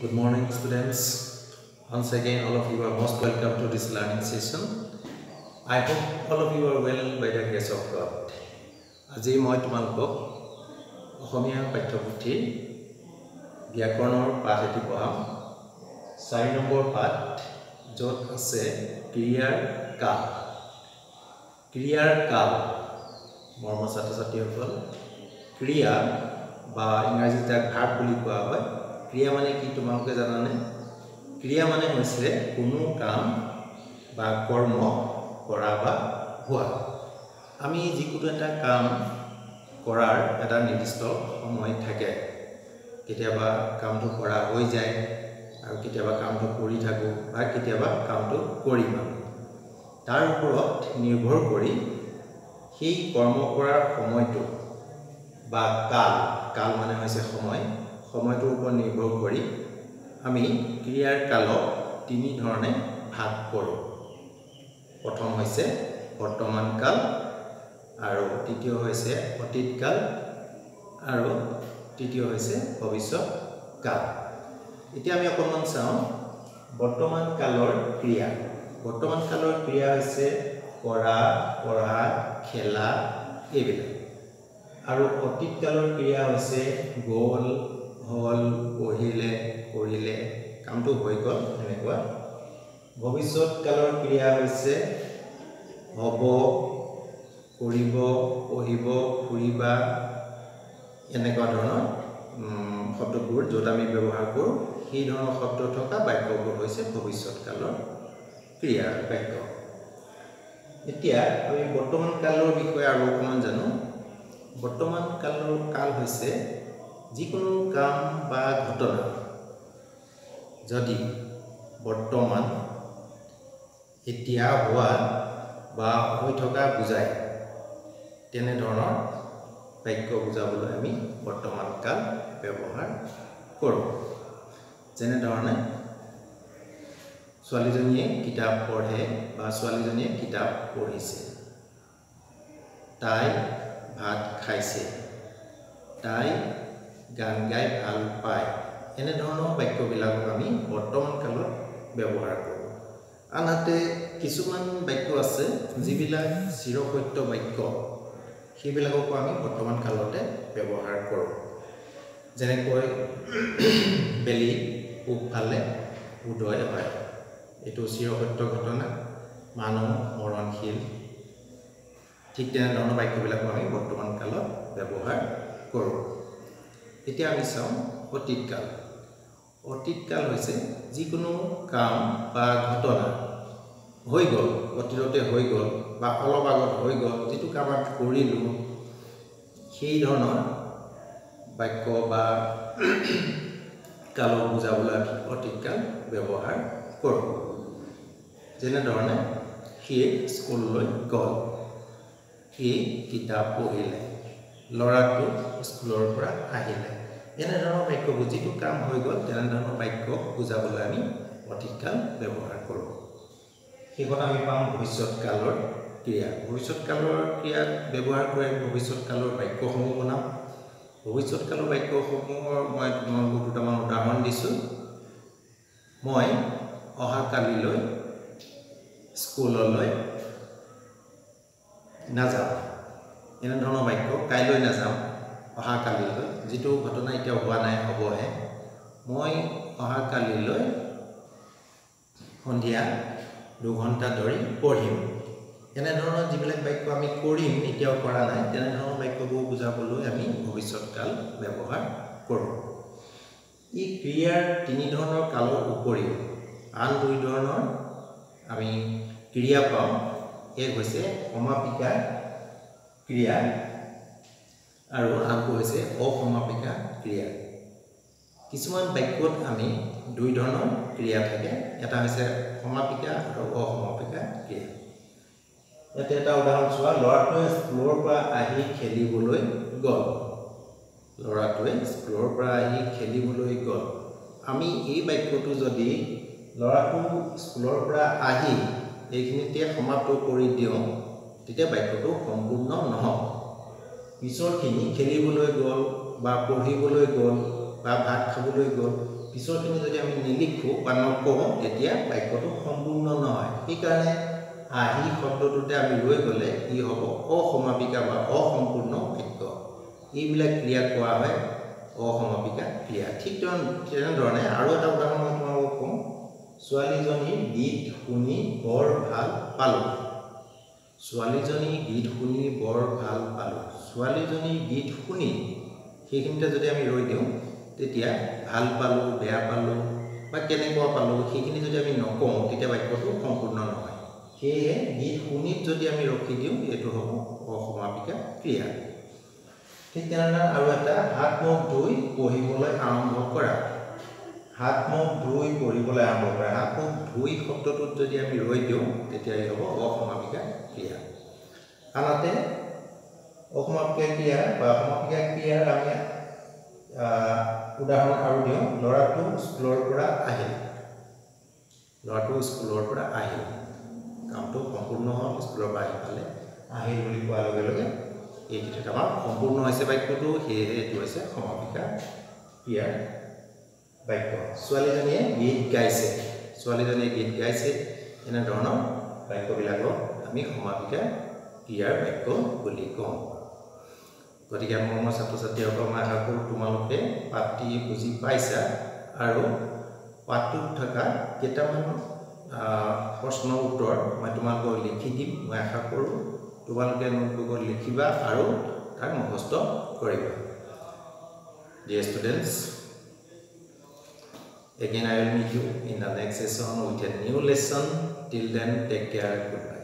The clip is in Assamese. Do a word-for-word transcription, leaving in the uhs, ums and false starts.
Good morning, students. Once again, all of you are most welcome to this learning session. I hope all of you are well by the grace of God. আজি মই তোমালোকক অসমীয়া পাঠ্যপুথিৰ ব্যাকৰণৰ পাঠ এটি পঢ়াম। চাৰি নম্বৰ পাঠ য'ত আছে ক্ৰিয়াৰ কাল। ক্ৰিয়াৰ কাল মৰমৰ ছাত্ৰ ছাত্ৰীসকল, ক্ৰিয়া বা ইংৰাজীত তাক ভাৰ্ব বুলি কোৱা হয়। ক্ৰিয়া মানে কি তোমালোকে জানানে? ক্ৰিয়া মানে হৈছে কোনো কাম বা কৰ্ম কৰা বা হোৱা। আমি যিকোনো এটা কাম কৰাৰ এটা নিৰ্দিষ্ট সময় থাকে। কেতিয়াবা কামটো কৰা হৈ যায় আৰু কেতিয়াবা কামটো কৰি থাকোঁ বা কেতিয়াবা কামটো কৰিম আমি। তাৰ ওপৰত নিৰ্ভৰ কৰি সেই কৰ্ম কৰাৰ সময়টো বা কাল, কাল মানে হৈছে সময়, সময়টোৰ ওপৰত নিৰ্ভৰ কৰি আমি ক্ৰিয়াৰ কালক তিনি ধৰণে ভাগ কৰোঁ। প্ৰথম হৈছে বৰ্তমান কাল, আৰু তৃতীয় হৈছে অতীত কাল, আৰু তৃতীয় হৈছে ভৱিষ্যত কাল। এতিয়া আমি অকণমান চাওঁ বৰ্তমান কালৰ ক্ৰিয়া। বৰ্তমান কালৰ ক্ৰিয়া হৈছে কৰা, পঢ়া, খেলা এইবিলাক। আৰু অতীত কালৰ ক্ৰিয়া হৈছে গ'ল, হ'ল, পঢ়িলে, কৰিলে, কামটো হৈ গ'ল এনেকুৱা। ভৱিষ্যত কালৰ ক্ৰিয়া হৈছে হ'ব, কৰিব, পঢ়িব, ফুৰিবা, এনেকুৱা ধৰণৰ শব্দবোৰ য'ত আমি ব্যৱহাৰ কৰোঁ, সেই ধৰণৰ শব্দ থকা বাক্যবোৰ হৈছে ভৱিষ্যত কালৰ ক্ৰিয়াৰ বাক্য। এতিয়া আমি বৰ্তমান কালৰ বিষয়ে আৰু অকণমান জানো। বৰ্তমান কালৰ কাল হৈছে যিকোনো কাম বা ঘটনা যদি বৰ্তমান এতিয়া হোৱা বা হৈ থকা বুজায়, তেনেধৰণৰ বাক্য বুজাবলৈ আমি বৰ্তমান কাল ব্যৱহাৰ কৰোঁ। যেনেধৰণে ছোৱালীজনীয়ে কিতাপ পঢ়ে বা ছোৱালীজনীয়ে কিতাপ পঢ়িছে, তাই ভাত খাইছে, তাই গান গাই ভাল পায়, এনেধৰণৰ বাক্যবিলাকক আমি বৰ্তমান কালত ব্যৱহাৰ কৰোঁ। আনহাতে কিছুমান বাক্য আছে যিবিলাক চিৰসত্য বাক্য, সেইবিলাককো আমি বৰ্তমান কালতে ব্যৱহাৰ কৰোঁ। যেনেকৈ বেলি পূবফালে উদয় হয়, এইটো চিৰসত্য ঘটনা, মানুহ মৰণশীল। ঠিক তেনেধৰণৰ বাক্যবিলাকো আমি বৰ্তমান কালত ব্যৱহাৰ কৰোঁ। এতিয়া আমি চাওঁ অতীত কাল। অতীত কাল হৈছে যিকোনো কাম বা ঘটনা হৈ গ'ল, অতীততে হৈ গ'ল বা অলপ আগত হৈ গ'ল, যিটো কাম আমি কৰিলোঁ, সেই ধৰণৰ বাক্য বা কালক বুজাবলৈ আমি অতীত কাল ব্যৱহাৰ কৰোঁ। যেনেধৰণে সি স্কুললৈ গ'ল, সি কিতাপ পঢ়িলে, ল'ৰাটো স্কুলৰ পৰা আহিলে, এনেধৰণৰ বাক্যবোৰ যিটো কাম হৈ গ'ল তেনেধৰণৰ বাক্য বুজাবলৈ আমি অতীত কাল ব্যৱহাৰ কৰোঁ। শেষত আমি পাওঁ ভৱিষ্যত কালৰ ক্ৰিয়া। ভৱিষ্যত কালৰ ক্ৰিয়াত ব্যৱহাৰ কৰি আমি ভৱিষ্যত কালৰ বাক্যসমূহ বনাম। ভৱিষ্যত কালৰ বাক্যসমূহৰ মই তোমালোকক দুটামান উদাহৰণ দিছোঁ। মই অহাকালিলৈ স্কুললৈ নাযাওঁ, এনেধৰণৰ বাক্য। কাইলৈ নাযাওঁ, অহাকালিলৈ, যিটো ঘটনা এতিয়া হোৱা নাই, হ'বহে। মই অহাকালিলৈ সন্ধিয়া দুঘণ্টা ধৰি পঢ়িম, এনেধৰণৰ যিবিলাক বাক্য আমি কৰিম, এতিয়াও কৰা নাই, তেনেধৰণৰ বাক্যবোৰ বুজাবলৈ আমি ভৱিষ্যত কাল ব্যৱহাৰ কৰোঁ। ই ক্ৰিয়াৰ তিনি ধৰণৰ কালৰ উপৰিও আন দুই ধৰণৰ আমি ক্ৰিয়া পাওঁ। এক হৈছে সমাপিকা ক্ৰিয়া আৰু আনটো হৈছে অসমাপিকা ক্ৰিয়া। কিছুমান বাক্যত আমি দুই ধৰণৰ ক্ৰিয়া থাকে, এটা হৈছে সমাপিকা আৰু অসমাপিকা ক্ৰিয়া। ইয়াতে এটা উদাহৰণ চোৱা, ল'ৰাটোৱে স্কুলৰ পৰা আহি খেলিবলৈ গ'ল। ল'ৰাটোৱে স্কুলৰ পৰা আহি খেলিবলৈ গ'ল। আমি এই বাক্যটো যদি ল'ৰাটো স্কুলৰ পৰা আহি এইখিনিতে সমাপ্ত কৰি দিওঁ, তেতিয়া বাক্যটো সম্পূৰ্ণ নহ'ব। পিছৰখিনি খেলিবলৈ গ'ল বা পঢ়িবলৈ গ'ল বা ভাত খাবলৈ গ'ল, পিছৰখিনি যদি আমি নিলিখো বা নকওঁ তেতিয়া বাক্যটো সম্পূৰ্ণ নহয় সেইকাৰণে আহি শব্দটোতে আমি ৰৈ গ'লে কি হ'ব অসমাপিকা বা অসম্পূৰ্ণ বাক্য এইবিলাক ক্ৰিয়া কোৱা হয় অসমাপিকা ক্ৰিয়া ঠিক তেনেধৰণে আৰু এটা উদাহৰণ মই তোমালোকক কওঁ ছোৱালীজনীৰ গীত শুনি বৰ ভাল পালোঁ ছোৱালীজনী গীত শুনি বৰ ভাল পালোঁ ছোৱালীজনী গীত শুনি সেইখিনিতে যদি আমি ৰৈ দিওঁ তেতিয়া ভাল পালোঁ বেয়া পালোঁ বা কেনেকুৱা পালোঁ সেইখিনি যদি আমি নকওঁ তেতিয়া বাক্যটো সম্পূৰ্ণ নহয় সেয়ে গীত শুনিত যদি আমি ৰখি দিওঁ এইটো হ'ব অসমাপিকা ক্ৰিয়া ঠিক তেনেদৰে আৰু এটা হাত মুখ ধুই পঢ়িবলৈ আৰম্ভ কৰা হাত মুখ ধুই পঢ়িবলৈ আৰম্ভ কৰা হাত মুখ ধুই শব্দটোত যদি আমি ৰৈ দিওঁ তেতিয়া এই হ'ব অসমাপিকা ক্ৰিয়া আনহাতে অসমাপিকা ক্ৰিয়া বা সমাপিকা ক্ৰিয়াৰ আমি উদাহৰণ আৰু দিওঁ ল'ৰাটো স্কুলৰ পৰা আহিল ল'ৰাটো স্কুলৰ পৰা আহিল কামটো সম্পূৰ্ণ হ'ল স্কুলৰ পৰা আহি পালে আহিল বুলি কোৱাৰ লগে লগে এই ক্ষেত্ৰত আমাৰ সম্পূৰ্ণ হৈছে বাক্যটো সেয়েহে এইটো হৈছে সমাপিকা ক্ৰিয়াৰ বাক্য ছোৱালীজনীয়ে গীত গাইছে ছোৱালীজনীয়ে গীত গাইছে এনেধৰণৰ বাক্যবিলাকক আমি সমাপিকা ক্ৰিয়াৰ বাক্য বুলি কওঁ গতিকে মৰমৰ ছাত্ৰ ছাত্ৰীসকল মই আশা কৰোঁ তোমালোকে পাঠটি বুজি পাইছা আৰু পাঠটোত থকা কেইটামান প্ৰশ্নৰ উত্তৰ মই তোমালোকক লিখি দিম মই আশা কৰোঁ তোমালোকে নোটবুকত লিখিবা আৰু তাক মুখস্থ কৰিবা Dear students, again I will meet you in the next session with a new lesson. Till then, take care. Goodbye.